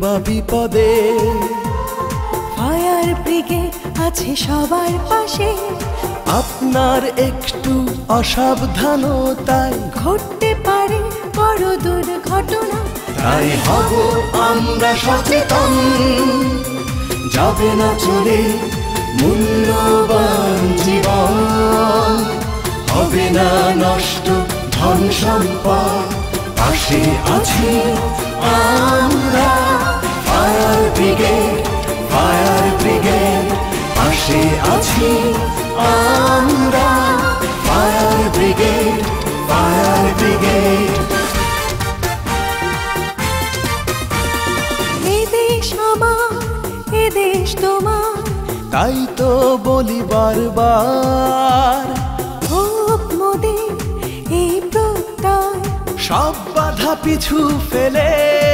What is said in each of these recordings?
বা বিপদে fire brigade আছে সবার পাশে। আপনার একটু অসাবধানতায় ঘটতে পারে বড় দুর্ঘটনা, তাই হব আমরা সচেতন। যাবে না চলে মূল্যবান জীবন, হবে না নষ্ট ধন সম্পদ। পাশে আছি আমরা, ফায়ার ব্রিগেড, ফায়ার ব্রিগেড। পাশে আছি আমরা, ফায়ার ব্রিগেড, ফায়ার ব্রিগেড। এ দেশ আমার, এ দেশ তোমার, তাই তো বলি বারবার, হোক মোদের এই প্রত্যয়। সব বাধা পিছু ফেলে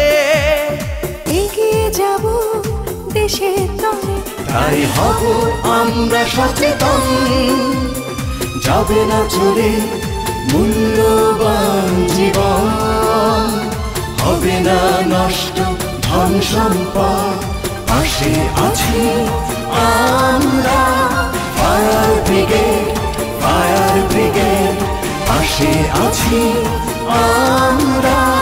এগিয়ে যাব দেশের তরে, তাই হব আমরা সচেতন। যাবে না চলে মূল্যবান জীবন, হবে না নষ্ট ধন সম্পদ। পাশে আছি আমরা, ফায়ার ব্রিগেড, ফায়ার ব্রিগেড। পাশে আছি আমরা।